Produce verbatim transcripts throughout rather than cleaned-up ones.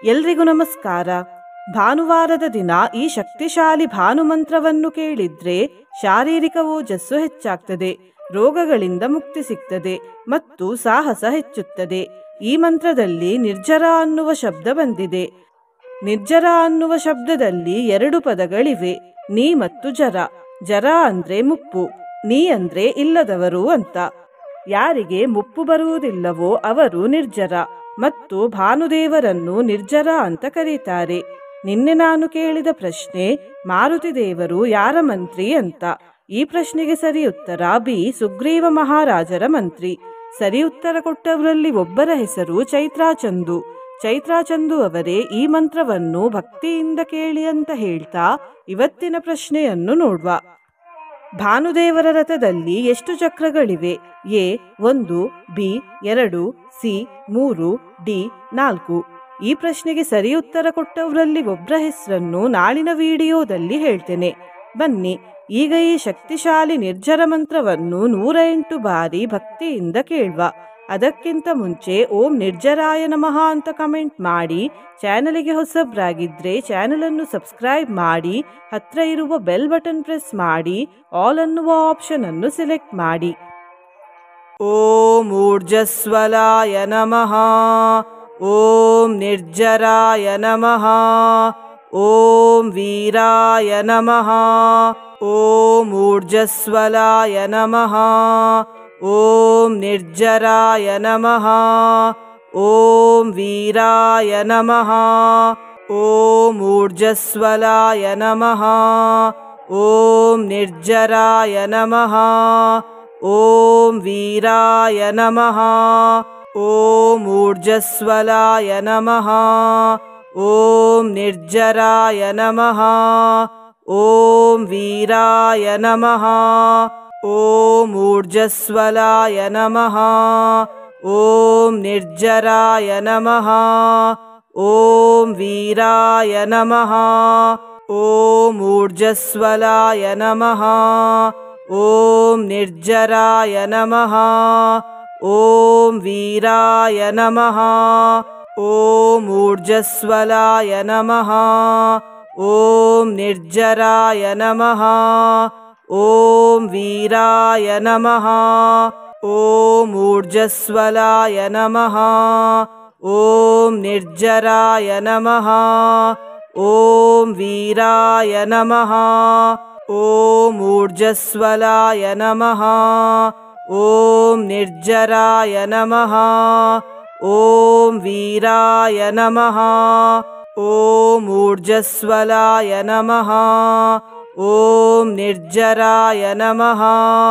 ಎಲ್ರಿಗೂ ನಮಸ್ಕಾರ. ಭಾನುವಾರದ ದಿನ ಈ ಶಕ್ತಿಶಾಲಿ ಭಾನುಮಂತ್ರವನ್ನು ಕೇಳಿದ್ರೆ ಶಾರೀರಿಕ ಓಜಸ್ಸು ಹೆಚ್ಚಾಗ್ತದೆ, ರೋಗಗಳಿಂದ ಮುಕ್ತಿ ಸಿಗ್ತದೆ ಮತ್ತು ಸಾಹಸ ಹೆಚ್ಚುತ್ತದೆ. ಈ ಮಂತ್ರದಲ್ಲಿ ನಿರ್ಜರ ಅನ್ನುವ ಶಬ್ದ ಬಂದಿದೆ. ನಿರ್ಜರ ಅನ್ನುವ ಶಬ್ದದಲ್ಲಿ ಎರಡು ಪದಗಳಿವೆ, ನೀ ಮತ್ತು ಜರ. ಜರ ಅಂದ್ರೆ ಮುಪ್ಪು, ನೀ ಅಂದ್ರೆ ಇಲ್ಲದವರು ಅಂತ. ಯಾರಿಗೆ ಮುಪ್ಪು ಬರುವುದಿಲ್ಲವೋ ಅವರು ನಿರ್ಜರ ಮತ್ತು ಭಾನುದೇವರನ್ನು ನಿರ್ಜರ ಅಂತ ಕರೀತಾರೆ. ನಿನ್ನೆ ನಾನು ಕೇಳಿದ ಪ್ರಶ್ನೆ, ಮಾರುತಿ ದೇವರು ಯಾರ ಮಂತ್ರಿ ಅಂತ. ಈ ಪ್ರಶ್ನೆಗೆ ಸರಿ ಉತ್ತರ ಬಿ, ಸುಗ್ರೀವ ಮಹಾರಾಜರ ಮಂತ್ರಿ. ಸರಿ ಉತ್ತರ ಕೊಟ್ಟವರಲ್ಲಿ ಒಬ್ಬರ ಹೆಸರು ಚೈತ್ರಾಚಂದು. ಚೈತ್ರಾಚಂದು ಅವರೇ ಈ ಮಂತ್ರವನ್ನು ಭಕ್ತಿಯಿಂದ ಕೇಳಿ ಅಂತ ಹೇಳ್ತಾ ಇವತ್ತಿನ ಪ್ರಶ್ನೆಯನ್ನು ನೋಡುವ. ಭಾನುದೇವರ ರಥದಲ್ಲಿ ಎಷ್ಟು ಚಕ್ರಗಳಿವೆ? ಎ ಒಂದು, ಬಿ ಎರಡು, ಸಿ ಮೂರು, ಡಿ ನಾಲ್ಕು. ಈ ಪ್ರಶ್ನೆಗೆ ಸರಿ ಉತ್ತರ ಕೊಟ್ಟವರಲ್ಲಿ ಒಬ್ಬರ ಹೆಸರನ್ನು ನಾಳಿನ ವಿಡಿಯೋದಲ್ಲಿ ಹೇಳ್ತೇನೆ. ಬನ್ನಿ ಈಗ ಈ ಶಕ್ತಿಶಾಲಿ ನಿರ್ಜರ ಮಂತ್ರವನ್ನು ನೂರ ಎಂಟು ಬಾರಿ ಭಕ್ತಿಯಿಂದ ಕೇಳುವ. ಅದಕ್ಕಿಂತ ಮುಂಚೆ ಓಂ ನಿರ್ಜರಾಯ ನಮಃ ಅಂತ ಕಮೆಂಟ್ ಮಾಡಿ, ಚಾನಲಿಗೆ ಹೊಸಬ್ರಾಗಿದ್ರೆ ಚಾನಲನ್ನು ಸಬ್ಸ್ಕ್ರೈಬ್ ಮಾಡಿ, ಹತ್ರ ಇರುವ ಬೆಲ್ ಬಟನ್ ಪ್ರೆಸ್ ಮಾಡಿ, ಆಲ್ ಅನ್ನುವ ಆಪ್ಷನ್ ಅನ್ನು ಸೆಲೆಕ್ಟ್ ಮಾಡಿ. ಓಂ ಊರ್ಜಸ್ವಲಾಯ ನಮಃ, ಓಂ ನಿರ್ಜರಾಯ ನಮಃ, ಓಂ ವೀರಾಯ ನಮಃ, ಓಂ ಊರ್ಜಸ್ವಲಾಯ ನಮಃ, ಓಂ ನಿರ್ಜರಾಯ ನಮಃ, ಓಂ ವೀರಾಯ ನಮಃ, ಓಂ ಊರ್ಜಸ್ವಲಾಯ ನಮಃ, ಓಂ ನಿರ್ಜರಾಯ ನಮಃ, ಓಂ ವೀರಾಯ ನಮಃ, ಓಂ ಊರ್ಜಸ್ವಲಾಯ ನಮಃ, ಓಂ ನಿರ್ಜರಾಯ ನಮಃ, ಓಂ ವೀರಾಯ ನಮಃ, ಓಂ ಊರ್ಜಸ್ವಲಾಯ ನಮಃ, ಓಂ ನಿರ್ಜರಾಯ ನಮಃ, ಓಂ ವೀರಾಯ ನಮಃ, ಓಂ ಊರ್ಜಸ್ವಲಾಯ ನಮಃ, ಓಂ ನಿರ್ಜರಾಯ ನಮಃ, ಓಂ ವೀರಾಯ ನಮಃ, ಓಂ ಊರ್ಜಸ್ವಲಾಯ ನಮಃ, ಓಂ ನಿರ್ಜರಾಯ ನಮಃ, ಓಂ ವೀರಾಯ ನಮಃ, ಓಂ ಊರ್ಜಸ್ವಲಾಯ ನಮಃ, ಓಂ ನಿರ್ಜರಾಯ ನಮಃ, ಓಂ ವೀರಾಯ ನಮಃ, ಓಂ ಊರ್ಜಸ್ವಲಾಯ ನಮಃ, ಓಂ ನಿರ್ಜರಾಯ ನಮಃ, ಓಂ ವೀರಾಯ ನಮಃ, ಓಂ ಊರ್ಜಸ್ವಲಾಯ ನಮಃ, ಓಂ ನಿರ್ಜರಾಯ ನಮಃ,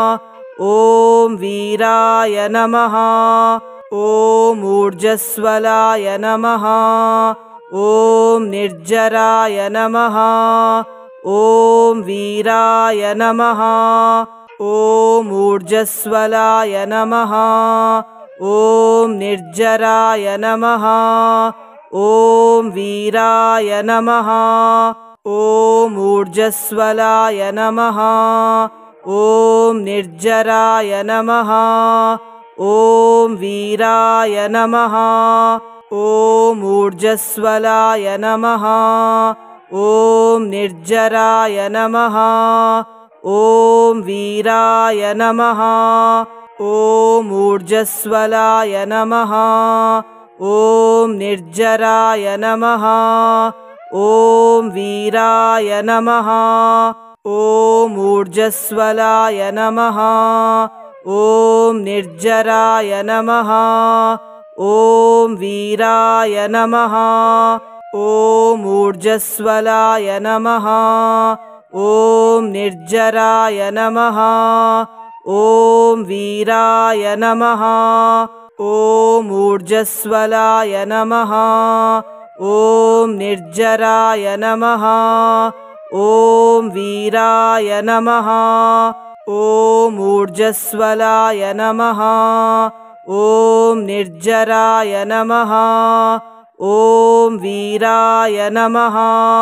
ಓಂ ವೀರಾಯ ನಮಃ, ಓಂ ಊರ್ಜಸ್ವಲಾಯ ನಮಃ, ಓಂ ನಿರ್ಜರಾಯ ನಮಃ, ಓಂ ವೀರಾಯ ನಮಃ, ಓಂ ಊರ್ಜಸ್ವಲಾಯ ನಮಃ, ಓಂ ನಿರ್ಜರಾಯ ನಮಃ, ಓಂ ವೀರಾಯ ನಮಃ, ಓಂ ಊರ್ಜಸ್ವಲಾಯ ನಮಃ, ಓಂ ನಿರ್ಜರಾಯ ನಮಃ, ಓಂ ವೀರಾಯ ನಮಃ, ಓಂ ಊರ್ಜಸ್ವಲಾಯ ನಮಃ, ಓಂ ನಿರ್ಜರಾಯ ನಮಃ, ಓಂ ವೀರಾಯ ನಮಃ, ಓಂ ಊರ್ಜಸ್ವಲಾಯ ನಮಃ, ಓಂ ನಿರ್ಜರಾಯ ನಮಃ, ಓಂ ವೀರಾಯ ನಮಃ, ಓಂ ಊರ್ಜಸ್ವಲಾಯ ನಮಃ, ಓಂ ನಿರ್ಜರಾಯ ನಮಃ, ಓಂ ವೀರಾಯ ನಮಃ, ಓಂ ಊರ್ಜಸ್ವಲಾಯ ನಮಃ, ಓಂ ನಿರ್ಜರಾಯ ನಮಃ, ಓಂ ವೀರಾಯ ನಮಃ, ಓಂ ಊರ್ಜಸ್ವಲಾಯ ನಮಃ, ಓಂ ನಿರ್ಜರಾಯ ನಮಃ, ಓಂ ವೀರಾಯ ನಮಃ, ಓಂ ಊರ್ಜಸ್ವಲಾಯ ನಮಃ, ಓಂ ನಿರ್ಜರಾಯ ನಮಃ, ಓಂ ವೀರಾಯ ನಮಃ,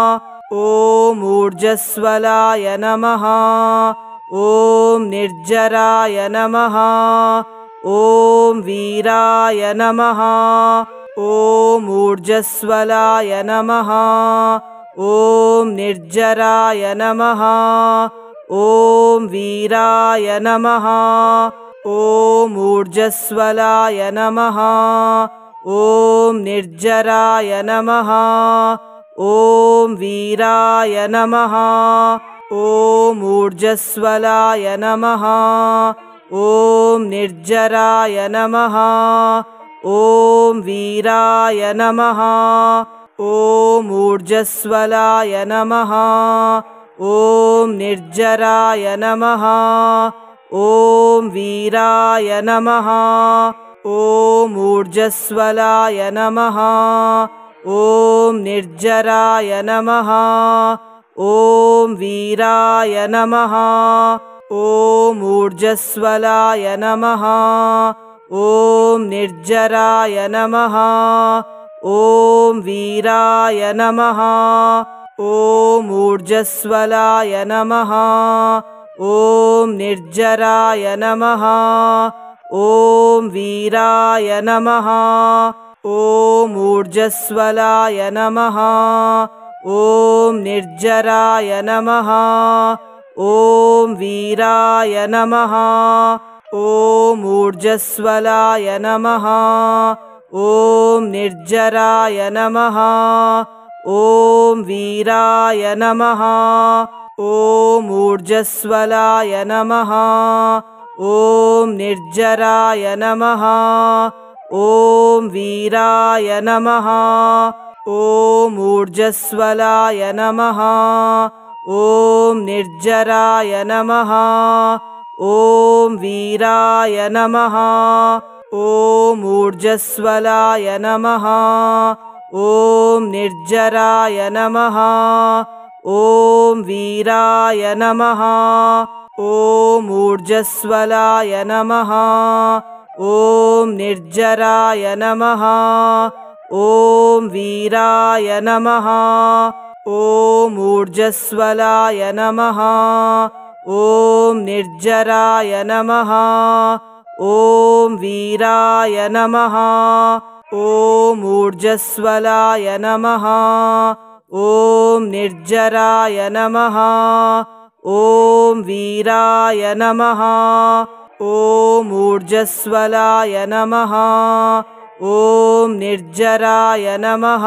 ಓಂ ಊರ್ಜಸ್ವಲಾಯ ನಮಃ, ಓಂ ನಿರ್ಜರಾಯ ನಮಃ, ಓಂ ವೀರಾಯ ನಮಃ, ॐ ऊर्जस्वलाय नमः। ॐ निर्जराय नमः। ॐ वीराय नमः। ॐ ऊर्जस्वलाय नमः। ॐ निर्जराय नमः। ॐ वीराय नमः। ॐ ऊर्जस्वलाय नमः। ॐ निर्जराय नमः। ॐ वीराय नमः। ॐ ऊर्जस्वलाय नमः। ॐ निर्जराय नमः। ॐ वीराय नमः। ॐ ऊर्जस्वलाय नमः। ॐ निर्जराय नमः। ॐ वीराय नमः। ॐ ऊर्जस्वलाय नमः। ॐ निर्जराय नमः। ॐ वीराय नमः। ॐ ऊर्जस्वलाय नमः। ॐ निर्जराय नमः। ॐ वीराय नमः। ॐ ऊर्जस्वलाय नमः। ॐ निर्जराय नमः। ॐ वीराय नमः। ॐ ऊर्जस्वलाय नमः। ॐ निर्जराय नमः। ॐ वीराय नमः। ॐ ऊर्जस्वलाय नमः। ॐ निर्जराय नमः। ॐ वीराय नमः। ॐ ऊर्जस्वलाय नमः। ॐ निर्जराय नमः। ॐ वीराय नमः। ॐ ऊर्जस्वलाय नमः। ॐ निर्जराय नमः। ॐ वीराय नमः। ॐ ऊर्जस्वलाय नमः। ॐ निर्जराय नमः। ॐ वीराय नमः। ॐ ऊर्जस्वलाय नमः। ॐ निर्जराय नमः। ॐ वीराय नमः। ॐ ऊर्जस्वलाय नमः। ॐ निर्जराय नमः। ॐ वीराय नमः। ॐ ऊर्जस्वलाय नमः। ॐ निर्जराय नमः।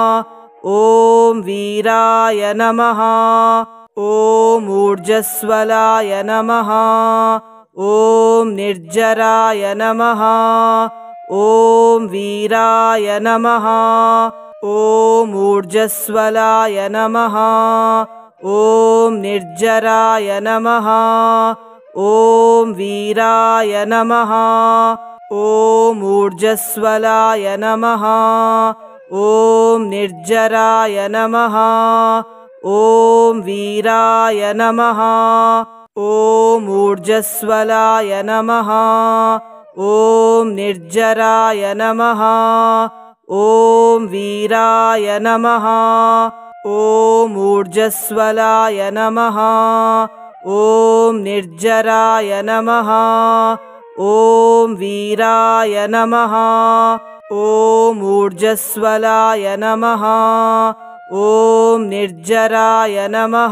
ॐ वीराय नमः। ॐ ऊर्जस्वलाय नमः। ॐ निर्जराय नमः। ॐ वीराय नमः। ॐ ऊर्जस्वलाय नमः। ॐ निर्जराय नमः। ॐ वीराय नमः। ॐ ऊर्जस्वलाय नमः। ॐ निर्जराय नमः। ॐ वीराय नमः। ॐ ऊर्जस्वलाय नमः। ॐ निर्जराय नमः। ॐ वीराय नमः। ॐ ऊर्जस्वलाय नमः। ॐ निर्जराय नमः। ॐ वीराय नमः। ॐ ऊर्जस्वलाय नमः। ॐ निर्जराय नमः।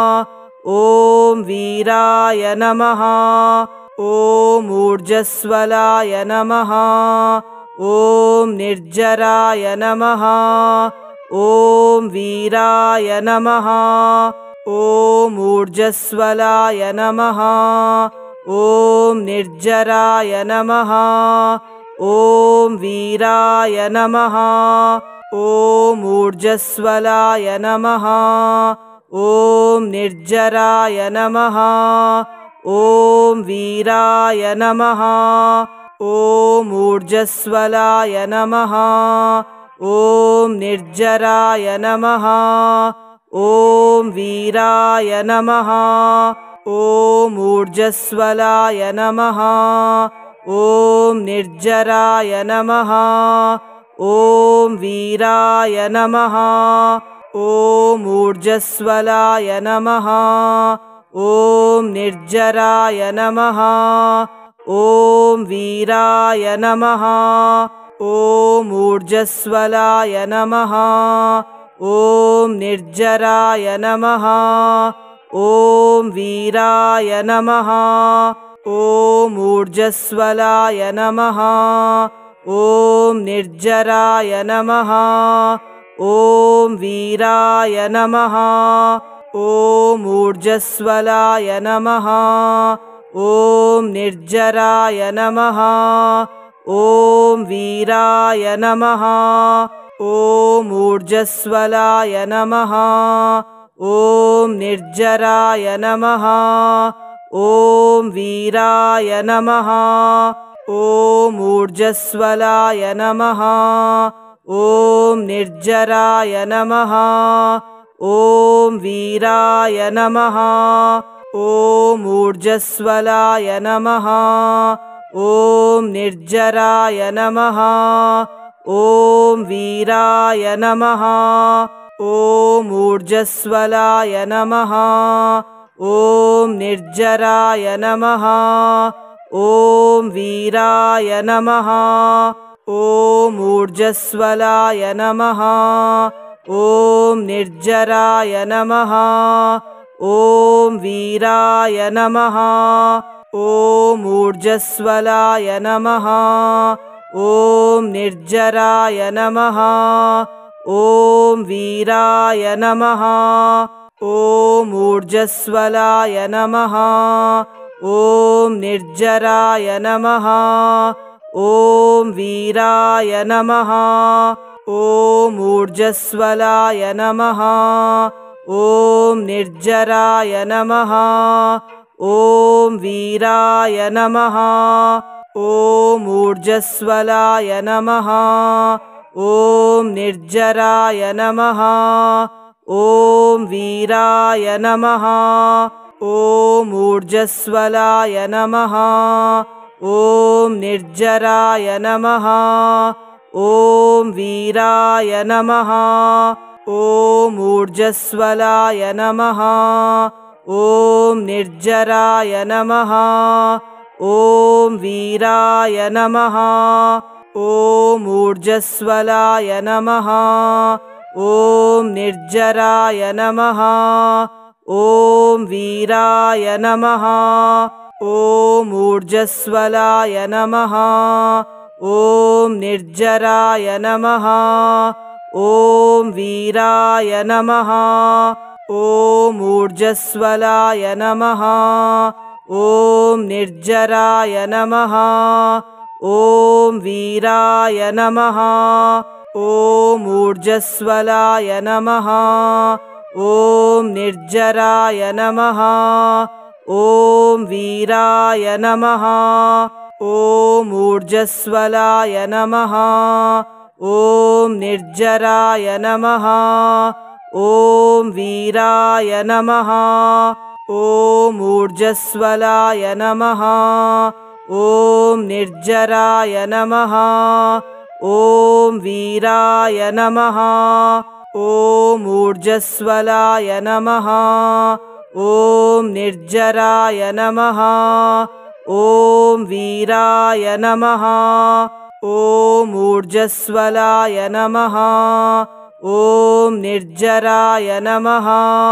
ॐ वीराय नमः। ॐ ऊर्जस्वलाय नमः। ॐ निर्जराय नमः। ॐ वीराय नमः। ॐ ऊर्जस्वलाय नमः। ॐ निर्जराय नमः। ॐ वीराय नमः। ॐ ऊर्जस्वलाय नमः। ॐ निर्जराय नमः। ॐ वीराय नमः। ॐ ऊर्जस्वलाय नमः। ॐ निर्जराय नमः। ॐ वीराय नमः। ॐ ऊर्जस्वलाय नमः। ॐ निर्जराय नमः। ॐ वीराय नमः। ॐ ऊर्जस्वलाय नमः। ॐ निर्जराय नमः। ॐ वीराय नमः। ॐ ऊर्जस्वलाय नमः। ॐ निर्जराय नमः। ॐ वीराय नमः। ॐ ऊर्जस्वलाय नमः। ॐ निर्जराय नमः। ॐ वीराय नमः। ॐ ऊर्जस्वलाय नमः। ॐ निर्जराय नमः। ॐ वीराय नमः। ॐ ऊर्जस्वलाय नमः। ॐ निर्जराय नमः। ॐ वीराय नमः। ॐ ऊर्जस्वलाय नमः। ॐ निर्जराय नमः। ॐ वीराय नमः। ॐ ऊर्जस्वलाय नमः। ॐ निर्जराय नमः। ॐ वीराय नमः। ॐ ऊर्जस्वलाय नमः। ॐ निर्जराय नमः। ॐ वीराय नमः। ॐ ऊर्जस्वलाय नमः। ॐ निर्जराय नमः। ॐ वीराय नमः। ॐ ऊर्जस्वलाय नमः। ॐ निर्जराय नमः। ॐ वीराय नमः। ॐ ऊर्जस्वलाय नमः। ॐ निर्जराय नमः। ॐ वीराय नमः। ॐ ऊर्जस्वलाय नमः। ॐ निर्जराय नमः। ॐ वीराय नमः। ॐ ऊर्जस्वलाय नमः। ॐ निर्जराय नमः। ॐ वीराय नमः। ॐ ऊर्जस्वलाय नमः। ॐ निर्जराय नमः। ॐ वीराय नमः। ॐ ऊर्जस्वलाय नमः। ॐ निर्जराय नमः। ॐ वीराय नमः। ॐ ऊर्जस्वलाय नमः। ॐ निर्जराय नमः। ॐ वीराय नमः। ॐ ऊर्जस्वलाय नमः। ॐ निर्जराय नमः। ॐ वीराय नमः। ॐ ऊर्जस्वलाय नमः। ॐ निर्जराय नमः। ॐ वीराय नमः। ॐ ऊर्जस्वलाय नमः। ॐ निर्जराय नमः। ॐ वीराय नमः। ॐ ऊर्जस्वलाय नमः। ॐ निर्जराय नमः। ॐ वीराय नमः। ॐ ऊर्जस्वलाय नमः। ॐ निर्जराय नमः। ॐ वीराय नमः। ॐ ऊर्जस्वलाय नमः। ॐ निर्जराय नमः। ॐ वीराय नमः। ॐ ऊर्जस्वलाय नमः। ॐ निर्जराय नमः।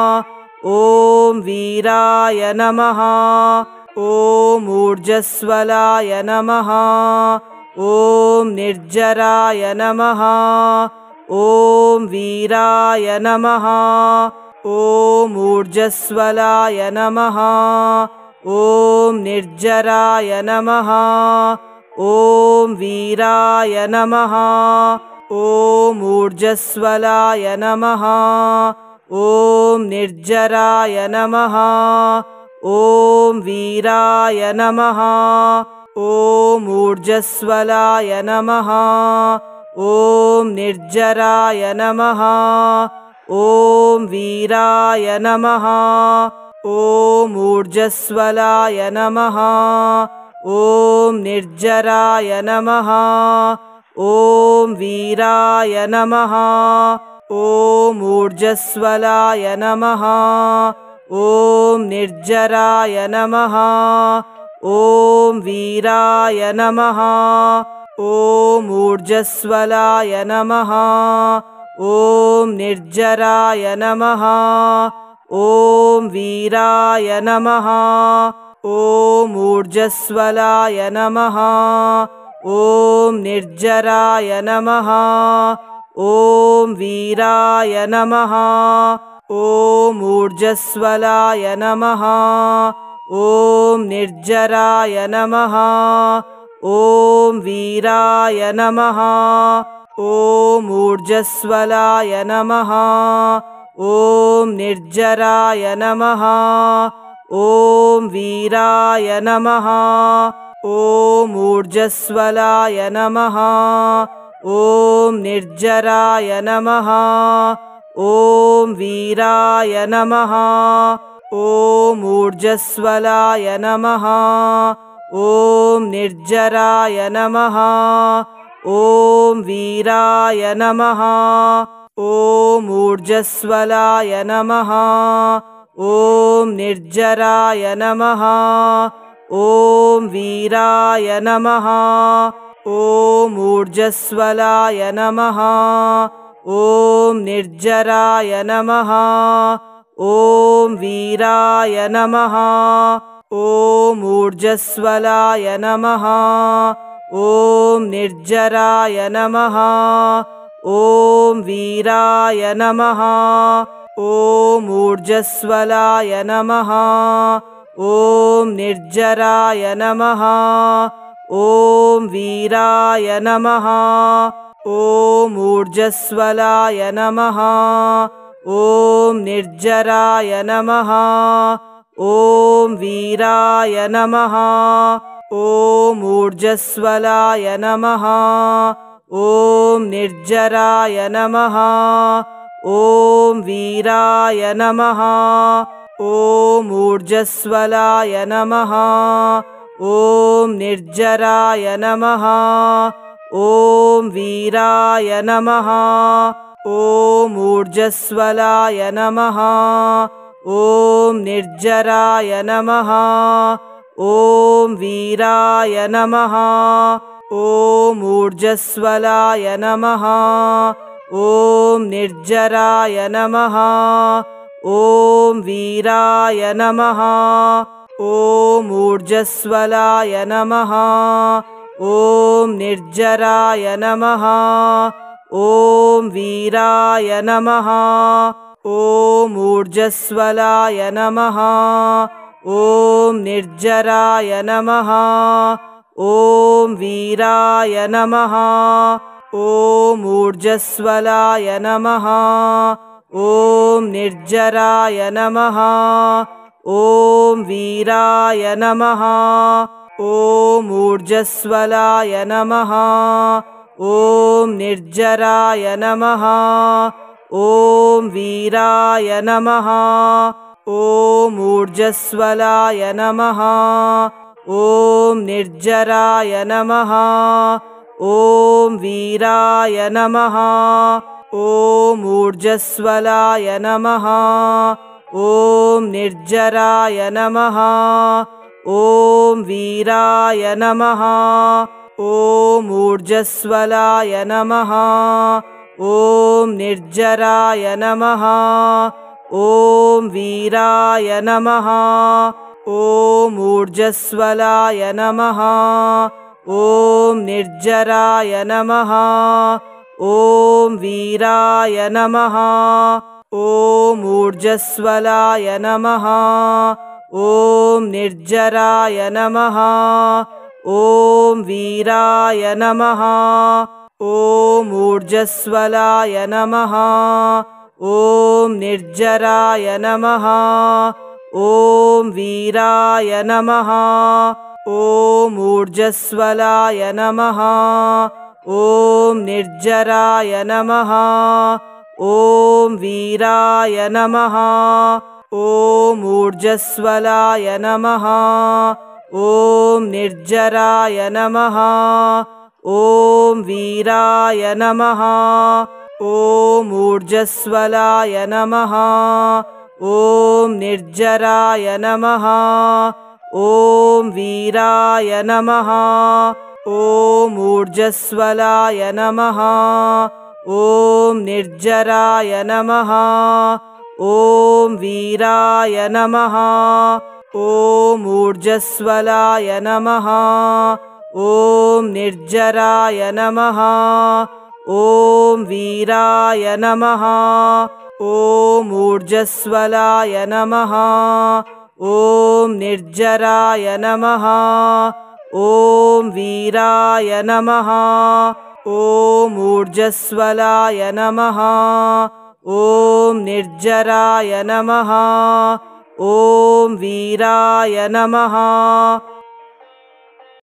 ॐ वीराय नमः। ॐ ऊर्जस्वलाय नमः। ॐ निर्जराय नमः। ॐ वीराय नमः। ॐ ऊर्जस्वलाय नमः। ॐ निर्जराय नमः। ॐ वीराय नमः। ॐ ऊर्जस्वलाय नमः। ॐ निर्जराय नमः। ॐ वीराय नमः। ॐ ऊर्जस्वलाय नमः। ॐ निर्जराय नमः। ॐ वीराय नमः। ॐ ऊर्जस्वलाय नमः। ॐ निर्जराय नमः। ॐ वीराय नमः। ॐ ऊर्जस्वलाय नमः। ॐ निर्जराय नमः। ॐ वीराय नमः। ॐ ऊर्जस्वलाय नमः। ॐ निर्जराय नमः। ॐ वीराय नमः। ॐ ऊर्जस्वलाय नमः। ॐ निर्जराय नमः। ॐ वीराय नमः। ॐ ऊर्जस्वलाय नमः। ॐ निर्जराय नमः। ॐ वीराय नमः। ॐ ऊर्जस्वलाय नमः। ॐ निर्जराय नमः। ॐ वीराय नमः। ॐ ऊर्जस्वलाय नमः। ॐ निर्जराय नमः। ॐ वीराय नमः। ॐ ऊर्जस्वलाय नमः। ॐ निर्जराय नमः। ॐ वीराय नमः। ॐ ऊर्जस्वलाय नमः। ॐ निर्जराय नमः। ॐ वीराय नमः। ॐ ऊर्जस्वलाय नमः। ॐ निर्जराय नमः। ॐ वीराय नमः। ॐ ऊर्जस्वलाय नमः। ॐ निर्जराय नमः। ॐ वीराय नमः। ॐ ऊर्जस्वलाय नमः। ॐ निर्जराय नमः। ॐ वीराय नमः। ॐ ऊर्जस्वलाय नमः। ॐ निर्जराय नमः। ॐ वीराय नमः। ॐ ऊर्जस्वलाय नमः। ॐ निर्जराय नमः। ॐ वीराय नमः। ॐ ऊर्जस्वलाय नमः। ॐ निर्जराय नमः। ॐ वीराय नमः। ॐ ऊर्जस्वलाय नमः। ॐ निर्जराय नमः। ॐ वीराय नमः। ॐ ऊर्जस्वलाय नमः। ॐ निर्जराय नमः। ॐ वीराय नमः। ॐ ऊर्जस्वलाय नमः। ॐ निर्जराय नमः। ॐ वीराय नमः। ॐ ऊर्जस्वलाय नमः। ॐ निर्जराय नमः। ॐ वीराय नमः। ॐ ऊर्जस्वलाय नमः। ॐ निर्जराय नमः। ॐ वीराय नमः। ॐ ऊर्जस्वलाय नमः। ॐ निर्जराय नमः। ॐ वीराय नमः। ॐ ऊर्जस्वलाय नमः। ॐ निर्जराय नमः। ॐ वीराय नमः। ॐ ऊर्जस्वलाय नमः। ॐ निर्जराय नमः। ॐ वीराय नमः। ॐ ऊर्जस्वलाय नमः। ॐ निर्जराय नमः। ॐ वीराय नमः। ॐ ऊर्जस्वलाय नमः। ॐ निर्जराय नमः। ॐ वीराय नमः। ॐ ऊर्जस्वलाय नमः। ॐ निर्जराय नमः। ॐ वीराय नमः। ॐ ऊर्जस्वलाय नमः। ॐ निर्जराय नमः। ॐ वीराय नमः। ॐ ऊर्जस्वलाय नमः। ॐ निर्जराय नमः। ॐ वीराय नमः। ॐ ऊर्जस्वलाय नमः। ॐ निर्जराय नमः। ॐ वीराय नमः। ॐ ऊर्जस्वलाय नमः। ॐ निर्जराय नमः। ॐ वीराय नमः। ॐ ऊर्जस्वलाय नमः। ॐ निर्जराय नमः। ॐ वीराय नमः। ॐ ऊर्जस्वलाय नमः। ॐ निर्जराय नमः। ॐ वीराय नमः। ॐ ऊर्जस्वलाय नमः। ॐ निर्जराय नमः। ॐ वीराय नमः। ॐ ऊर्जस्वलाय नमः। ॐ निर्जराय नमः। ॐ वीराय नमः।